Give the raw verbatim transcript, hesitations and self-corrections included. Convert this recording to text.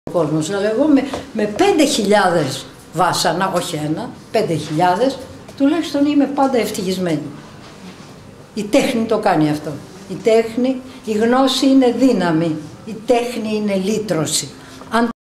ο κόσμος. Αλλά εγώ με, με πέντε χιλιάδες βάσανα, όχι ένα, πέντε χιλιάδες, τουλάχιστον είμαι πάντα ευτυχισμένη. Η τέχνη το κάνει αυτό. Η τέχνη, η γνώση είναι δύναμη. Η τέχνη είναι λύτρωση.